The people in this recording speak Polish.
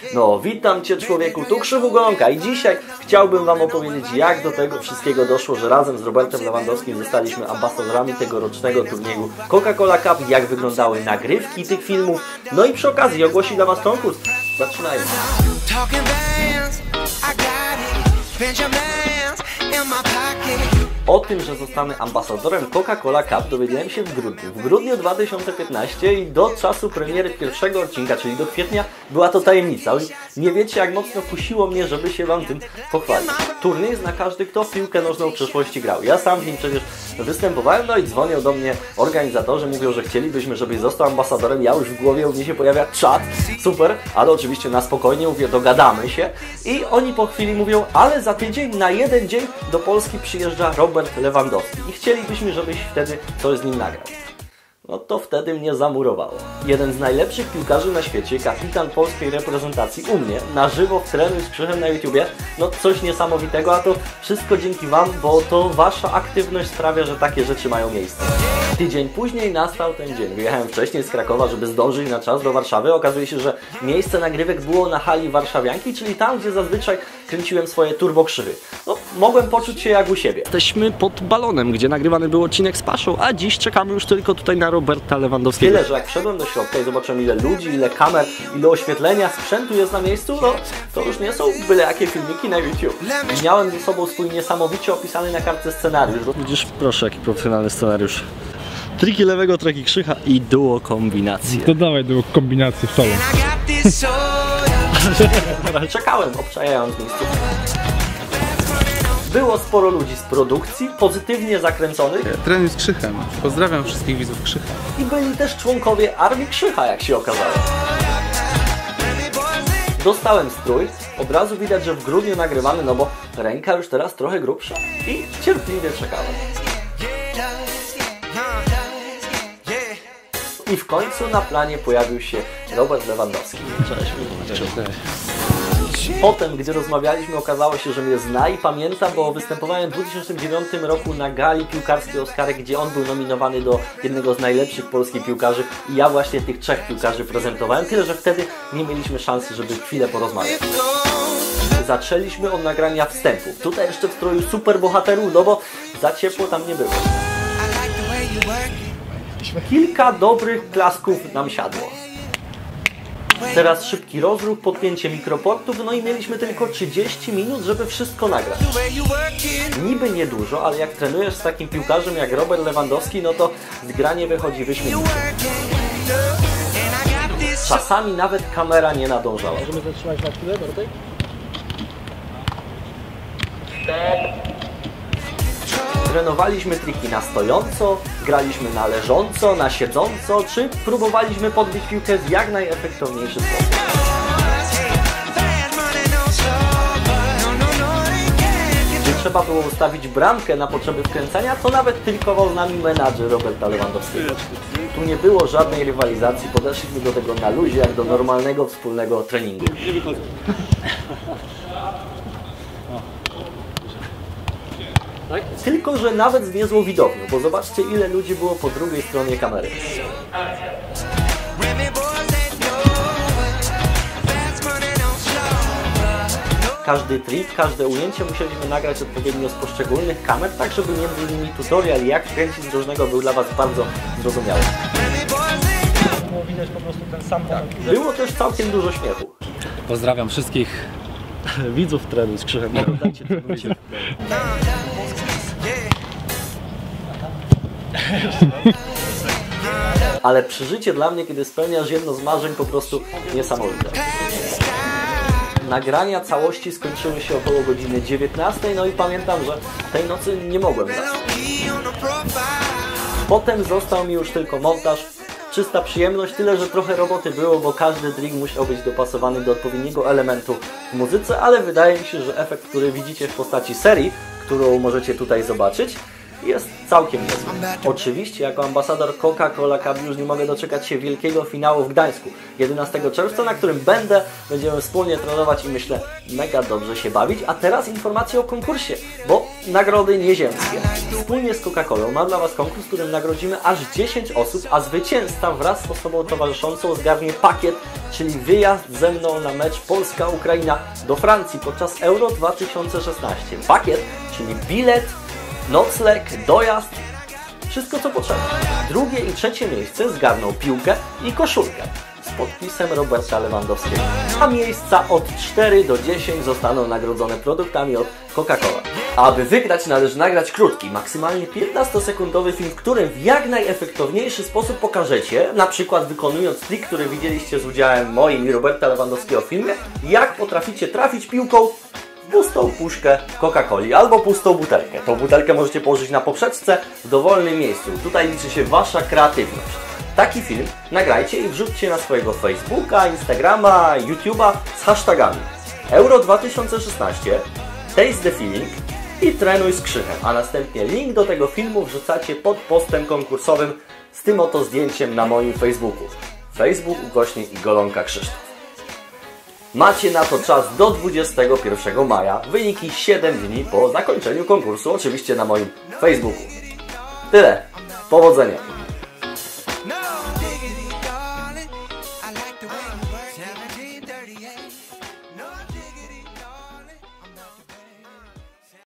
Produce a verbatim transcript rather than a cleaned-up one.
No, witam Cię człowieku, tu Krzywu Golonka i dzisiaj chciałbym Wam opowiedzieć, jak do tego wszystkiego doszło, że razem z Robertem Lewandowskim zostaliśmy ambasadorami tegorocznego turnieju Coca-Cola Cup, jak wyglądały nagrywki tych filmów, no i przy okazji ogłosi dla Was konkurs. Zaczynajmy. O tym, że zostanę ambasadorem Coca-Cola Cup, dowiedziałem się w grudniu. W grudniu dwa tysiące piętnastego i do czasu premiery pierwszego odcinka, czyli do kwietnia, była to tajemnica. Nie wiecie, jak mocno kusiło mnie, żeby się Wam tym pochwalić. Turniej zna każdy, kto w piłkę nożną w przeszłości grał. Ja sam w nim przecież występowałem, no i dzwonią do mnie organizatorzy, mówią, że chcielibyśmy, żebyś został ambasadorem. Ja już w głowie u mnie się pojawia czat, super, ale oczywiście na spokojnie, mówię, dogadamy się. I oni po chwili mówią, ale za tydzień, na jeden dzień do Polski przyjeżdża Robert Lewandowski i chcielibyśmy, żebyś wtedy coś z nim nagrał. No to wtedy mnie zamurowało. Jeden z najlepszych piłkarzy na świecie, kapitan polskiej reprezentacji u mnie, na żywo w Trenuj z Krzychem na YouTubie, no coś niesamowitego, a to wszystko dzięki Wam, bo to Wasza aktywność sprawia, że takie rzeczy mają miejsce. Tydzień później nastał ten dzień. Wyjechałem wcześniej z Krakowa, żeby zdążyć na czas do Warszawy. Okazuje się, że miejsce nagrywek było na hali Warszawianki, czyli tam, gdzie zazwyczaj kręciłem swoje turbokrzywy. No, mogłem poczuć się jak u siebie. Jesteśmy pod balonem, gdzie nagrywany był odcinek z Paszą, a dziś czekamy już tylko tutaj na Roberta Lewandowskiego. Tyle, że jak wszedłem do środka i zobaczyłem, ile ludzi, ile kamer, ile oświetlenia, sprzętu jest na miejscu, no to już nie są byle jakie filmiki na YouTube. Miałem ze sobą swój niesamowicie opisany na kartce scenariusz. Widzisz, proszę, jaki profesjonalny scenariusz. Triki lewego, triki Krzycha i duo kombinacje. To dawaj duo kombinacje w szalą. Czekałem, obczajając miejsce. Było sporo ludzi z produkcji, pozytywnie zakręconych. Trenuj z Krzychem. Pozdrawiam wszystkich widzów Krzycha. I byli też członkowie Armii Krzycha, jak się okazało. Dostałem strój, od razu widać, że w grudniu nagrywamy, no bo ręka już teraz trochę grubsza. I cierpliwie czekałem. I w końcu na planie pojawił się Robert Lewandowski. Cześć, cześć. Potem, gdy rozmawialiśmy, okazało się, że mnie zna i pamięta, bo występowałem w dwa tysiące dziewiątym roku na gali piłkarskiej Oscarek, gdzie on był nominowany do jednego z najlepszych polskich piłkarzy i ja właśnie tych trzech piłkarzy prezentowałem, tyle że wtedy nie mieliśmy szansy, żeby chwilę porozmawiać. Zaczęliśmy od nagrania wstępów. Tutaj jeszcze w stroju super bohaterów, no bo za ciepło tam nie było. Kilka dobrych klasków nam siadło. Teraz szybki rozruch, podpięcie mikroportów, no i mieliśmy tylko trzydzieści minut, żeby wszystko nagrać. Niby niedużo, ale jak trenujesz z takim piłkarzem jak Robert Lewandowski, no to zgranie wychodzi wyśmienicie. Czasami nawet kamera nie nadążała. Możemy zatrzymać na chwilę, Bartek? Trenowaliśmy triki na stojąco, graliśmy na leżąco, na siedząco, czy próbowaliśmy podbić piłkę w jak najefektowniejszy sposób. Gdy trzeba było ustawić bramkę na potrzeby wkręcania, to nawet trikował z nami menadżer Roberta Lewandowskiego. Tu nie było żadnej rywalizacji, podeszliśmy do tego na luzie, jak do normalnego wspólnego treningu. Tak? Tylko że nawet z niezłą widownią, bo zobaczcie, ile ludzi było po drugiej stronie kamery. Każdy trik, każde ujęcie musieliśmy nagrać odpowiednio z poszczególnych kamer, tak żeby między innymi tutorial, jak kręcić z różnego, był dla Was bardzo zrozumiały. Było widać po prostu ten sam moment. Było też całkiem dużo śmiechu. Pozdrawiam wszystkich widzów Trenuj z Krzychem. Ale przeżycie dla mnie, kiedy spełniasz jedno z marzeń, po prostu niesamowite. Nagrania całości skończyły się około godziny dziewiętnastej, no i pamiętam, że tej nocy nie mogłem zasnąć. Potem został mi już tylko montaż, czysta przyjemność, tyle że trochę roboty było, bo każdy trik musiał być dopasowany do odpowiedniego elementu w muzyce, ale wydaje mi się, że efekt, który widzicie w postaci serii, którą możecie tutaj zobaczyć, jest całkiem niezły. Oczywiście jako ambasador Coca-Cola Cup już nie mogę doczekać się wielkiego finału w Gdańsku jedenastego czerwca, na którym będę, będziemy wspólnie trenować i myślę mega dobrze się bawić. A teraz informacje o konkursie, bo nagrody nieziemskie. Wspólnie z Coca-Colą mam dla Was konkurs, w którym nagrodzimy aż dziesięć osób, a zwycięzca wraz z osobą towarzyszącą zgarnie pakiet, czyli wyjazd ze mną na mecz Polska-Ukraina do Francji podczas Euro dwa tysiące szesnaście. Pakiet, czyli bilet, nocleg, dojazd, wszystko co potrzeba. Drugie i trzecie miejsce zgarną piłkę i koszulkę z podpisem Roberta Lewandowskiego, a miejsca od czterech do dziesięciu zostaną nagrodzone produktami od Coca-Cola. Aby wygrać, należy nagrać krótki, maksymalnie piętnastosekundowy film, w którym w jak najefektowniejszy sposób pokażecie, na przykład wykonując trik, który widzieliście z udziałem moim i Roberta Lewandowskiego w filmie, jak potraficie trafić piłką w pustą puszkę Coca-Coli albo pustą butelkę. Tą butelkę możecie położyć na poprzeczce w dowolnym miejscu. Tutaj liczy się Wasza kreatywność. Taki film nagrajcie i wrzućcie na swojego Facebooka, Instagrama, YouTube'a z hashtagami Euro dwa tysiące szesnaście, Taste the Feeling i Trenuj z Krzychem, a następnie link do tego filmu wrzucacie pod postem konkursowym z tym oto zdjęciem na moim Facebooku. Facebook ukośnik Golonka Krzysztof. Macie na to czas do dwudziestego pierwszego maja, wyniki siedem dni po zakończeniu konkursu, oczywiście na moim Facebooku. Tyle. Powodzenia!